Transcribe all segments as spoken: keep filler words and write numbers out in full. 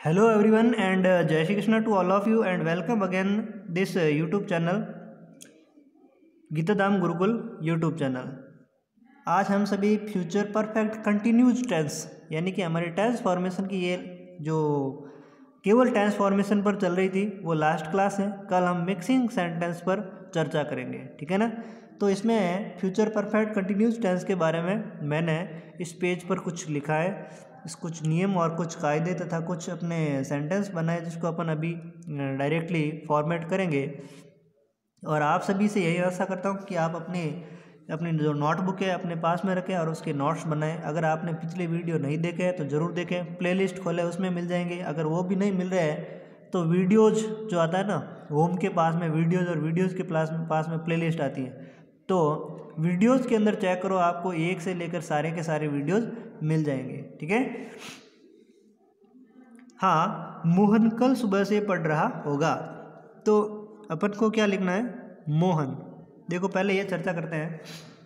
Hello everyone and uh, Jai Shri Krishna to all of you and welcome again this uh, YouTube channel Geetadham Gurukul YouTube channel. आज हम सभी future perfect continues tense यानी कि हमारे tense formation की ये जो केवल टेंस फॉर्मेशन पर चल रही थी वो लास्ट क्लास है। कल हम मिक्सिंग सेंटेंस पर चर्चा करेंगे, ठीक है ना। तो इसमें फ्यूचर परफेक्ट कंटिन्यूज टेंस के बारे में मैंने इस पेज पर कुछ लिखा है, इस कुछ नियम और कुछ कायदे तथा कुछ अपने सेंटेंस बनाए जिसको अपन अभी डायरेक्टली फॉर्मेट करेंगे। और आप सभी से यही आशा करता हूँ कि आप अपने अपनी जो नोटबुक है अपने पास में रखें और उसके नोट्स बनाएं। अगर आपने पिछले वीडियो नहीं देखे हैं तो ज़रूर देखें, प्लेलिस्ट खोलें उसमें मिल जाएंगे। अगर वो भी नहीं मिल रहे हैं तो वीडियोज़ जो आता है ना होम के पास में वीडियोज़ और वीडियोज़ के पास में पास में प्लेलिस्ट आती है, तो वीडियोज़ के अंदर चेक करो, आपको एक से लेकर सारे के सारे वीडियोज़ मिल जाएंगे, ठीक है। हाँ, मोहन कल सुबह से पढ़ रहा होगा, तो अपन को क्या लिखना है? मोहन। देखो पहले ये चर्चा करते हैं।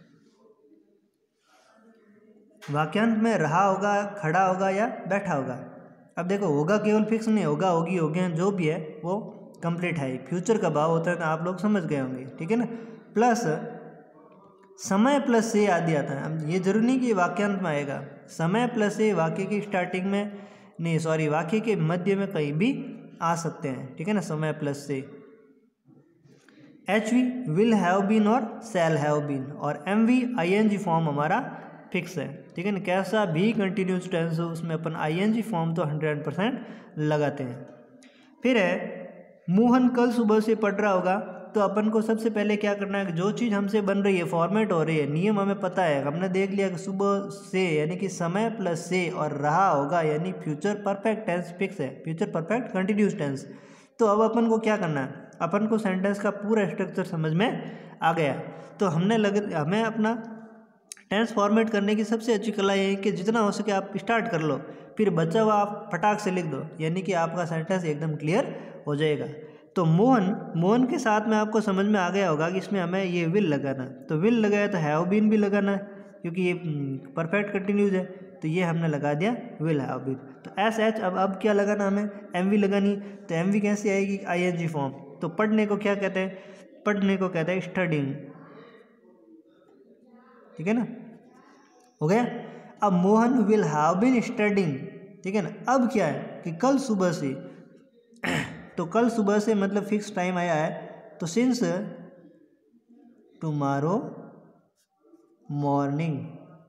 वाक्यांश में रहा होगा, खड़ा होगा या बैठा होगा। अब देखो होगा केवल फिक्स नहीं, होगा होगी होगे जो भी है वो कंप्लीट है। फ्यूचर का भाव होता है तो आप लोग समझ गए होंगे, ठीक है ना। प्लस समय प्लस से आदि आता है। अब ये जरूरी नहीं कि वाक्यांश में आएगा, समय प्लस से वाक्य की स्टार्टिंग में नहीं, सॉरी वाक्य के मध्य में कहीं भी आ सकते हैं, ठीक है ना। समय प्लस से H V will have been और शैल हैव बीन, और M V I N G form हमारा फिक्स है, ठीक है ना। कैसा भी कंटिन्यूस टेंस हो उसमें अपन आई एन जी फॉर्म तो हंड्रेड परसेंट लगाते हैं। फिर है मोहन कल सुबह से पढ़ रहा होगा, तो अपन को सबसे पहले क्या करना है कि जो चीज़ हमसे बन रही है, फॉर्मेट हो रही है, नियम हमें पता है, हमने देख लिया कि सुबह से यानी कि समय प्लस से और रहा होगा यानी फ्यूचर परफेक्ट टेंस फिक्स है, फ्यूचर परफेक्ट कंटिन्यूस टेंस। तो अब अपन को क्या करना है, अपन को सेंटेंस का पूरा स्ट्रक्चर समझ में आ गया। तो हमने लग हमें अपना टेंस फॉर्मेट करने की सबसे अच्छी कला ये है कि जितना हो सके आप स्टार्ट कर लो, फिर बचा हुआ आप फटाक से लिख दो, यानी कि आपका सेंटेंस एकदम क्लियर हो जाएगा। तो मोहन मोहन के साथ में आपको समझ में आ गया होगा कि इसमें हमें ये विल लगाना है, तो विल लगाया तो हैव बीन भी लगाना है क्योंकि ये परफेक्ट कंटिन्यूज है, तो ये हमने लगा दिया विल हैव बीन। तो एस एच अब अब क्या लगाना, हमें एम वी लगानी, तो एम वी कैसे आएगी? I N G form. तो पढ़ने को क्या कहते हैं? पढ़ने को कहते हैं स्टडिंग, ठीक है ना, हो गया। अब Mohan will have been studying, ठीक है ना। अब क्या है कि कल सुबह से, तो कल सुबह से मतलब फिक्स टाइम आया है, तो सिंस टुमारो मॉर्निंग,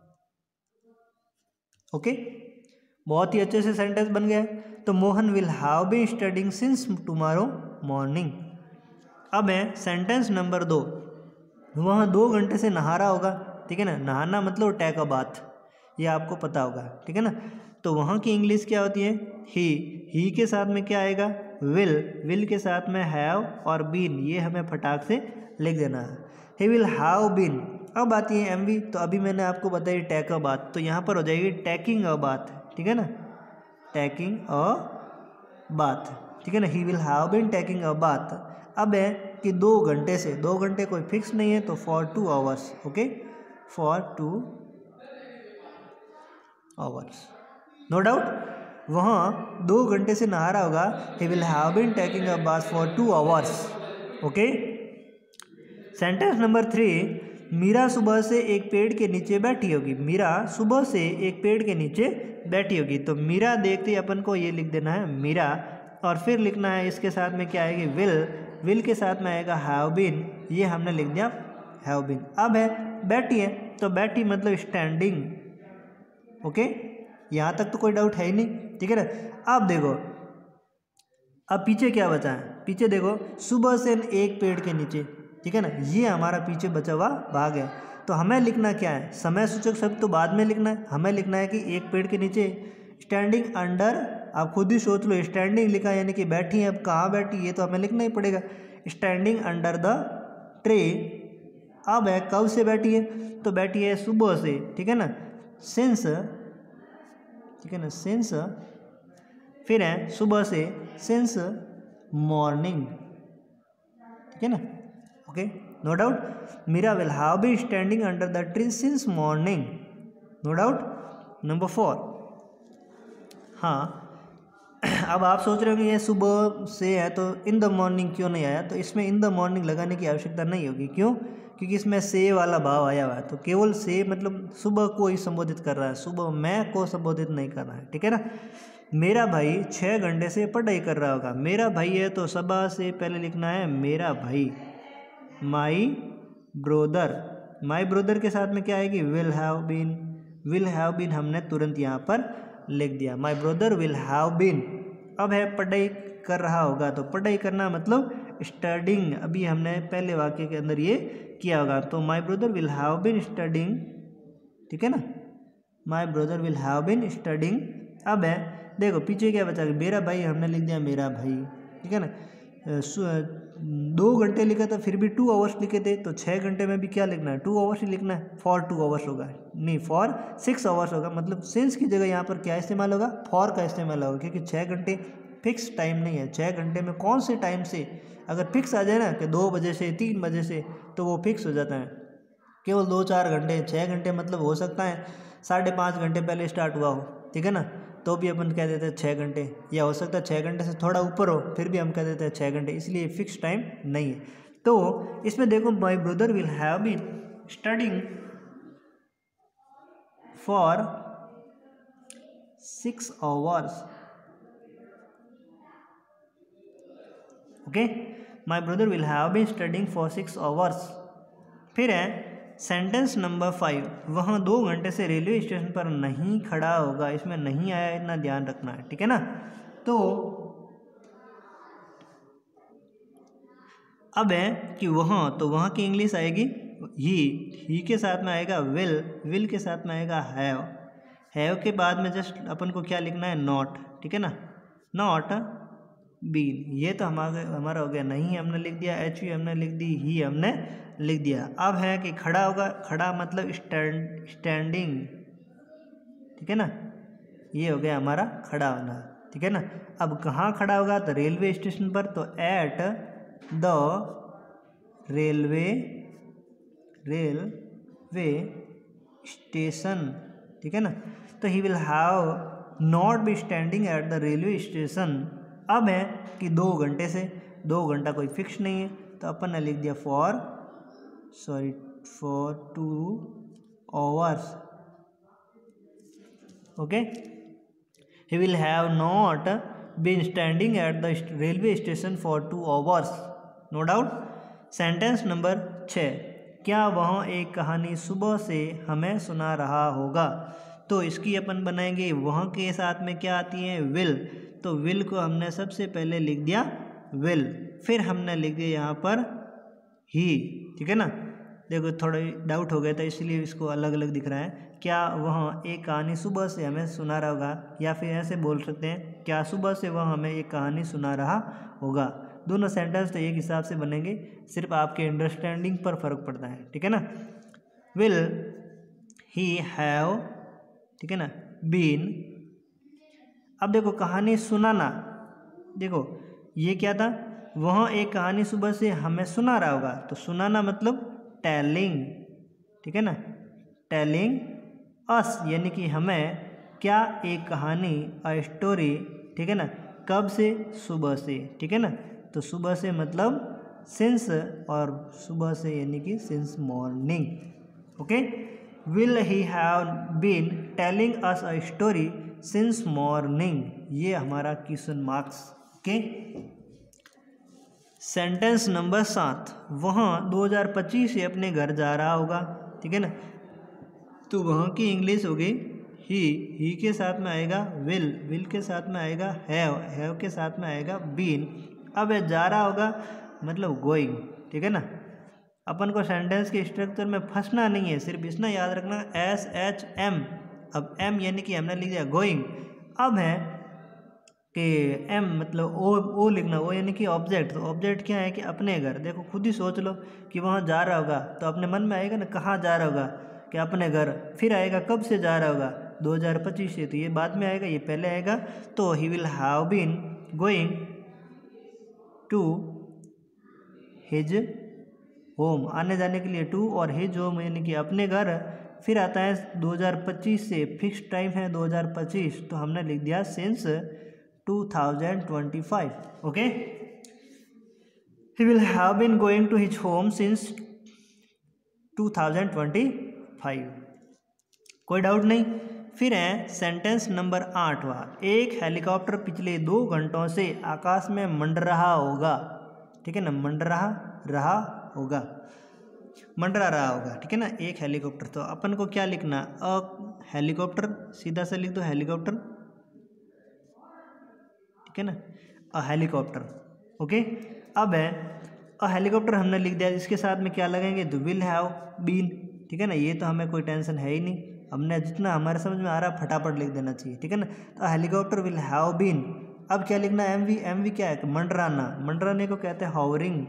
ओके, बहुत ही अच्छे से सेंटेंस बन गया है। तो Mohan will have been studying since tomorrow morning. अब है सेंटेंस नंबर दो, वह दो घंटे से नहा रहा होगा, ठीक है ना। नहाना मतलब टेक अ बाथ, ये आपको पता होगा, ठीक है ना। तो वहाँ की इंग्लिश क्या होती है? ही। ही के साथ में क्या आएगा? विल। विल के साथ में हैव और बीन, ये हमें फटाक से लिख देना है। He will have been. अब आती है एम वी, तो अभी मैंने आपको बताई टेक अ बाथ, तो यहाँ पर हो जाएगी टेकिंग अ बाथ, ठीक है ना, टेकिंग अ बाथ, ठीक है ना। He will have been taking a bath. अब है कि दो घंटे से, दो घंटे कोई फिक्स नहीं है, तो for two hours, okay, for two hours, no doubt. वहाँ दो घंटे से नहा रहा होगा, he will have been taking a bath for two hours, okay. Sentence number three, Meera सुबह से एक पेड़ के नीचे बैठी होगी। मीरा सुबह से एक पेड़ के नीचे बैठी होगी, तो मीरा देखते ही अपन को ये लिख देना है मीरा, और फिर लिखना है इसके साथ में क्या आएगी? विल। विल के साथ में आएगा हैव बीन, ये हमने लिख दिया हैव बीन। अब है बैठी है, तो बैठी मतलब स्टैंडिंग, ओके, यहाँ तक तो कोई डाउट है ही नहीं, ठीक है ना। अब देखो अब पीछे क्या बचा है? पीछे देखो सुबह से एक पेड़ के नीचे, ठीक है ना, ये हमारा पीछे बचा हुआ भाग है। तो हमें लिखना क्या है? समय सूचक शब्द तो बाद में लिखना है, हमें लिखना है कि एक पेड़ के नीचे स्टैंडिंग अंडर, आप खुद ही सोच लो, स्टैंडिंग लिखा यानी कि बैठी है, अब कहाँ बैठी ये तो हमें लिखना ही पड़ेगा, स्टैंडिंग अंडर द ट्री। अब है कब से बैठी है? तो बैठी है सुबह से, ठीक है ना, सिंस, ठीक है ना, सिंस, फिर है सुबह से, सिंस मॉर्निंग, ठीक है ना, okay, no doubt. Meera will have been standing under the tree since morning, no doubt. Number four, हाँ अब आप सोच रहे हो कि ये सुबह से है तो इन द मॉर्निंग क्यों नहीं आया, तो इसमें इन द मॉर्निंग लगाने की आवश्यकता नहीं होगी। क्यों? क्योंकि इसमें से वाला भाव आया हुआ है, तो केवल से मतलब सुबह को ही संबोधित कर रहा है, सुबह मैं को संबोधित नहीं कर रहा है, ठीक है ना। मेरा भाई छः घंटे से पढ़ाई कर रहा होगा, मेरा भाई है तो सुबह से पहले लिखना है मेरा भाई, माई ब्रोदर। माई ब्रोदर के साथ में क्या आएगी? Will have been. Will have been हमने तुरंत यहाँ पर लिख दिया, my brother will have been. अब है पढ़ाई कर रहा होगा, तो पढ़ाई करना मतलब स्टडिंग, अभी हमने पहले वाक्य के अंदर ये किया होगा, तो my brother will have been studying, ठीक है ना, my brother will have been studying. अब है देखो पीछे क्या बचा, मेरा भाई हमने लिख दिया मेरा भाई, ठीक है ना। दो घंटे लिखा था फिर भी टू आवर्स लिखे थे, तो छः घंटे में भी क्या लिखना है? टू आवर्स ही लिखना है, फॉर टू आवर्स होगा, नहीं फॉर सिक्स आवर्स होगा, मतलब सिंस की जगह यहाँ पर क्या इस्तेमाल होगा? फॉर का इस्तेमाल होगा, क्योंकि छः घंटे फिक्स टाइम नहीं है। छः घंटे में कौन से टाइम से अगर फिक्स आ जाए ना कि दो बजे से तीन बजे से, तो वो फिक्स हो जाता है। केवल दो चार घंटे, छः घंटे मतलब हो सकता है साढ़े पाँच घंटे पहले स्टार्ट हुआ हो, ठीक है ना, तो भी अपन कह देते हैं छः घंटे, या हो सकता है छः घंटे से थोड़ा ऊपर हो फिर भी हम कह देते हैं छः घंटे, इसलिए फिक्स टाइम नहीं है। तो इसमें देखो my brother will have been studying for six hours, okay, my brother will have been studying for six hours. फिर है सेंटेंस नंबर फाइव, वह दो घंटे से रेलवे स्टेशन पर नहीं खड़ा होगा, इसमें नहीं आया इतना ध्यान रखना है, ठीक है ना। तो अब है कि वहाँ, तो वहाँ की इंग्लिश आएगी ही, ही के साथ में आएगा विल, विल के साथ में आएगा हैव, हैव के बाद में जस्ट अपन को क्या लिखना है? नॉट, ठीक है ना, नॉट बीन। ये तो हमारा हमारा हो गया, नहीं हमने लिख दिया, एच यू हमने लिख दी, ही हमने लिख दिया। अब है कि खड़ा होगा, खड़ा मतलब स्टैंड स्टैंडिंग, ठीक है ना, ये हो गया हमारा खड़ा होना, ठीक है ना। अब कहाँ खड़ा होगा? तो रेलवे स्टेशन पर, तो at the railway railway station, ठीक है ना। तो he will have not be standing at the railway station. अब है कि दो घंटे से, दो घंटा कोई फिक्स नहीं है, तो अपन ने लिख दिया for, sorry for two hours, okay. He will have not been standing at the railway station for two hours, no doubt. Sentence number छः, क्या वह एक कहानी सुबह से हमें सुना रहा होगा? तो इसकी अपन बनाएंगे, वह के साथ में क्या आती है? विल, तो विल को हमने सबसे पहले लिख दिया विल, फिर हमने लिख दिया यहाँ पर ही, ठीक है ना। देखो थोड़ा डाउट हो गया था इसलिए इसको अलग अलग दिख रहा है। क्या वह एक कहानी सुबह से हमें सुना रहा होगा, या फिर ऐसे बोल सकते हैं क्या सुबह से वह हमें एक कहानी सुना रहा होगा। दोनों सेंटेंस तो एक हिसाब से बनेंगे, सिर्फ आपके अंडरस्टैंडिंग पर फर्क पड़ता है, ठीक है ना। विल ही हैव, ठीक है ना, बीन। अब देखो कहानी सुनाना, देखो ये क्या था? वह एक कहानी सुबह से हमें सुना रहा होगा, तो सुनाना मतलब टेलिंग, ठीक है ना, टेलिंग अस, यानी कि हमें क्या एक कहानी, अ स्टोरी, ठीक है ना, कब से? सुबह से, ठीक है ना। तो सुबह से मतलब सिंस, और सुबह से यानी कि since morning, okay. Will he have been telling us a story since morning, ये हमारा question marks, okay. Sentence number सात, वहाँ दो हज़ार पच्चीस से अपने घर जा रहा होगा, ठीक है ना, तो वहाँ की इंग्लिश होगी ही, ही के साथ में आएगा विल, विल के साथ में आएगा हैव, हैव के साथ में आएगा बीन। अब जा रहा होगा मतलब गोइंग, ठीक है ना। अपन को सेंटेंस के स्ट्रक्चर में फंसना नहीं है, सिर्फ इतना याद रखना एस एच एम। अब एम यानी कि हमने लिख दिया गोइंग। अब है कि एम मतलब ओ, ओ लिखना, ओ यानी कि ऑब्जेक्ट। तो ऑब्जेक्ट क्या है कि अपने घर। देखो खुद ही सोच लो कि वहाँ जा रहा होगा तो अपने मन में आएगा ना कहाँ जा रहा होगा, कि अपने घर। फिर आएगा कब से जा रहा होगा, दो हज़ार पच्चीस से, तो ये बाद में आएगा, ये पहले आएगा। तो he will have been going to his home, आने जाने के लिए टू, और हिज होम यानी कि अपने घर। फिर आता है दो हज़ार पच्चीस से, फिक्स टाइम है दो हज़ार पच्चीस, तो हमने लिख दिया since two thousand twenty five. Okay, he will have been going to his home since two thousand twenty five. कोई डाउट नहीं. फिर है सेंटेंस नंबर आठवां. एक हेलीकॉप्टर पिछले दो घंटों से आकाश में मंडरा रहा होगा. ठीक है ना, मंडरा रहा होगा, मंडरा रहा होगा. ठीक है ना, एक हेलीकॉप्टर. तो अपन को क्या लिखना, अ हेलीकॉप्टर, सीधा सा लिख दो हेलीकॉप्टर. ठीक है ना, अ हेलीकॉप्टर. ओके, अब है अ हेलीकॉप्टर हमने लिख दिया. इसके साथ में क्या लगाएंगे, द विल हैव बीन. ठीक है ना, ये तो हमें कोई टेंशन है ही नहीं. हमने जितना हमारे समझ में आ रहा है फटाफट लिख देना चाहिए. ठीक है ना, तो हेलीकॉप्टर विल हैव बीन. अब क्या लिखना, एम वी. एम वी क्या है, मंडराना. मंडराने को कहते हैं हॉवरिंग.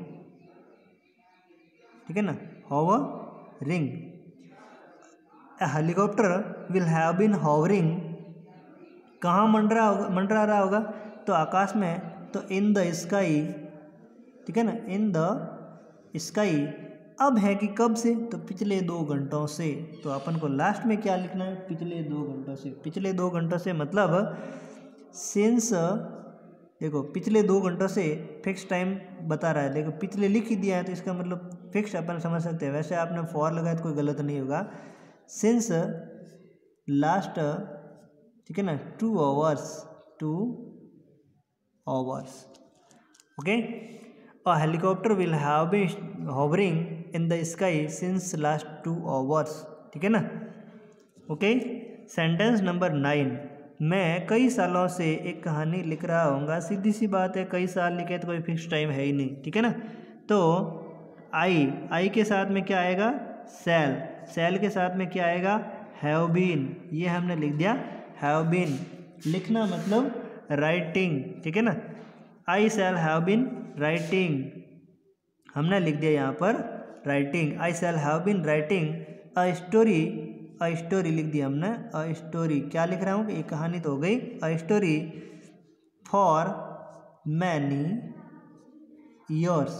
ठीक है ना, hovering. Helicopter will have been hovering. कहाँ मंडरा होगा, मंडरा रहा होगा, तो आकाश में. तो इन द स्काई. ठीक है ना, इन द स्काई. अब है कि कब से, तो पिछले दो घंटों से. तो अपन को लास्ट में क्या लिखना है, पिछले दो घंटों से. पिछले दो घंटों से मतलब सिंस. देखो पिछले दो घंटों से फिक्स टाइम बता रहा है. देखो पिछले लिख ही दिया है तो इसका मतलब फिक्स अपन समझ सकते हैं. वैसे आपने फॉर लगाया तो कोई गलत नहीं होगा. Since last. ठीक है ना, two hours. Two hours. Okay, a helicopter will have been hovering in the sky since last two hours. ठीक है ना. Okay, sentence number nine. मैं कई सालों से एक कहानी लिख रहा हूँगा. सीधी सी बात है, कई साल लिखे तो कोई फिक्स टाइम है ही नहीं. ठीक है ना, तो आई. आई के साथ में क्या आएगा, सेल. सेल के साथ में क्या आएगा, हैव बीन. ये हमने लिख दिया हैव बीन. लिखना मतलब राइटिंग. ठीक है ना, I shall have been writing. हमने लिख दिया यहाँ पर writing. I shall have been writing a story. A story लिख दिया हमने. अ स्टोरी क्या लिख रहा हूँ, एक कहानी तो हो गई. A story for many years.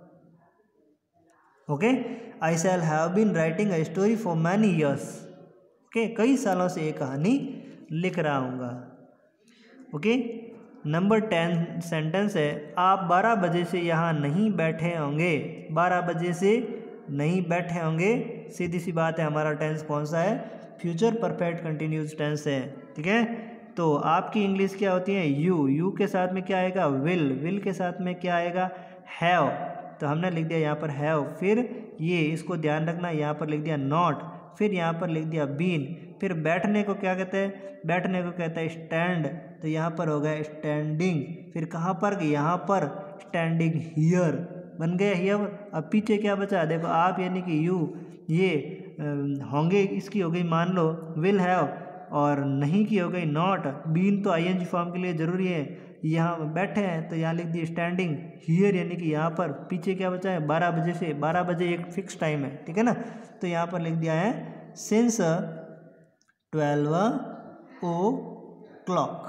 Okay, I shall have been writing a story for many years. Okay, कई सालों से एक कहानी लिख रहा हूँगा. ओके, नंबर टेन सेंटेंस है. आप बारह बजे से यहाँ नहीं बैठे होंगे. बारह बजे से नहीं बैठे होंगे. सीधी सी बात है, हमारा टेंस कौन सा है, फ्यूचर परफेक्ट कंटिन्यूस टेंस है. ठीक है, तो आपकी इंग्लिश क्या होती है, यू. यू के साथ में क्या आएगा, विल. विल के साथ में क्या आएगा, हैव. तो हमने लिख दिया यहाँ पर हैव. फिर ये इसको ध्यान रखना, यहाँ पर लिख दिया नॉट. फिर यहाँ पर लिख दिया बीन. फिर बैठने को क्या कहते हैं, बैठने को कहते हैं स्टैंड. तो यहाँ पर हो गया स्टैंडिंग. फिर कहाँ पर, यहाँ पर स्टैंडिंग हियर बन गया हियर. अब पीछे क्या बचा, देखो आप यानी कि यू. ये होंगे इसकी हो गई मान लो विल हैव, और नहीं की हो गई नॉट. बीन तो आईएनजी फॉर्म के लिए ज़रूरी है. यहाँ बैठे हैं तो यहाँ लिख दिए स्टैंडिंग हियर, यानी कि यहाँ पर. पीछे क्या बचा है, बारह बजे से. बारह बजे एक फिक्स टाइम है. ठीक है ना, तो यहाँ पर लिख दिया है since twelve o'clock.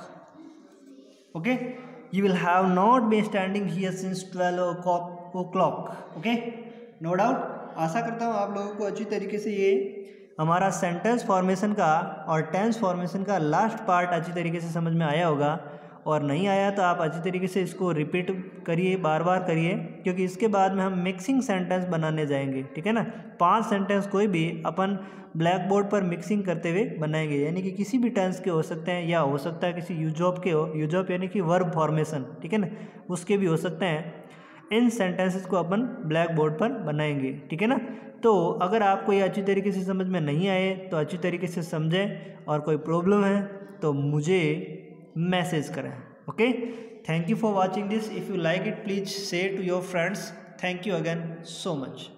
Okay, you will have not been standing here since twelve o'clock. Okay, no doubt. आशा करता हूँ आप लोगों को अच्छी तरीके से ये हमारा सेंटेंस फॉर्मेशन का और टेंस फॉर्मेशन का लास्ट पार्ट अच्छी तरीके से समझ में आया होगा. और नहीं आया तो आप अच्छी तरीके से इसको रिपीट करिए, बार बार करिए, क्योंकि इसके बाद में हम मिक्सिंग सेंटेंस बनाने जाएंगे. ठीक है ना, पांच सेंटेंस कोई भी अपन ब्लैक बोर्ड पर मिक्सिंग करते हुए बनाएंगे. यानी कि किसी भी टेंस के हो सकते हैं, या हो सकता है किसी यूजॉब के हो. यूजॉब यानी कि वर्ब फॉर्मेशन. ठीक है ना, उसके भी हो सकते हैं. इन सेंटेंसेस को अपन ब्लैक बोर्ड पर बनाएंगे. ठीक है ना, तो अगर आपको ये अच्छी तरीके से समझ में नहीं आए तो अच्छी तरीके से समझें, और कोई प्रॉब्लम है तो मुझे मैसेज करें. Okay, thank you for watching this. If you like it please share to your friends. Thank you again so much.